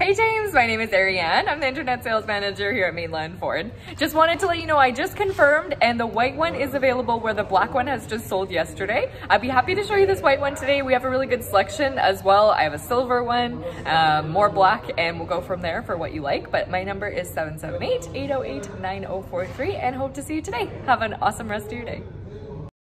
Hey James, my name is Ariane. I'm the Internet Sales Manager here at Mainland Ford. Just wanted to let you know I just confirmed and the white one is available where the black one has just sold yesterday. I'd be happy to show you this white one today. We have a really good selection as well. I have a silver one, more black, and we'll go from there for what you like. But my number is 778-808-9043 and hope to see you today. Have an awesome rest of your day.